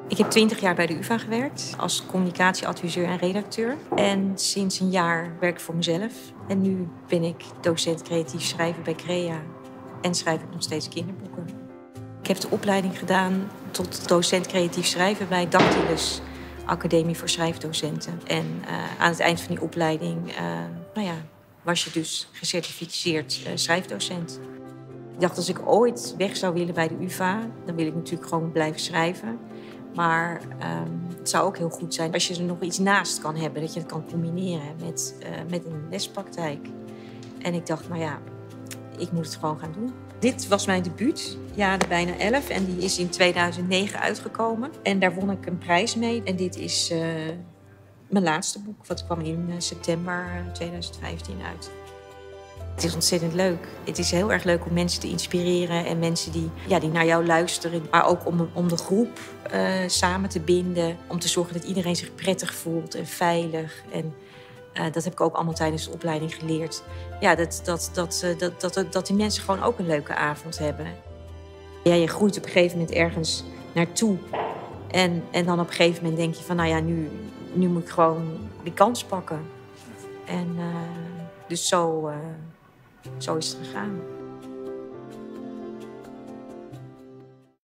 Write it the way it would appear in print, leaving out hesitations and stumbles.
Ik heb 20 jaar bij de UvA gewerkt als communicatieadviseur en redacteur. En sinds een jaar werk ik voor mezelf. En nu ben ik docent creatief schrijven bij CREA en schrijf ik nog steeds kinderboeken. Ik heb de opleiding gedaan tot docent creatief schrijven bij Dactylus, Academie voor Schrijfdocenten. En aan het eind van die opleiding was je dus gecertificeerd schrijfdocent. Ik dacht, als ik ooit weg zou willen bij de UvA, dan wil ik natuurlijk gewoon blijven schrijven. Maar het zou ook heel goed zijn als je er nog iets naast kan hebben. Dat je het kan combineren met een lespraktijk. En ik dacht, nou ja, ik moet het gewoon gaan doen. Dit was mijn debuut, ja, de bijna 11. En die is in 2009 uitgekomen. En daar won ik een prijs mee. En dit is mijn laatste boek. Wat kwam in september 2015 uit. Het is ontzettend leuk. Het is heel erg leuk om mensen te inspireren en mensen die naar jou luisteren. Maar ook om de groep samen te binden. Om te zorgen dat iedereen zich prettig voelt en veilig. En dat heb ik ook allemaal tijdens de opleiding geleerd. Ja, dat die mensen gewoon ook een leuke avond hebben. Ja, je groeit op een gegeven moment ergens naartoe. En dan op een gegeven moment denk je van, nou ja, nu moet ik gewoon die kans pakken. En dus zo is het gegaan.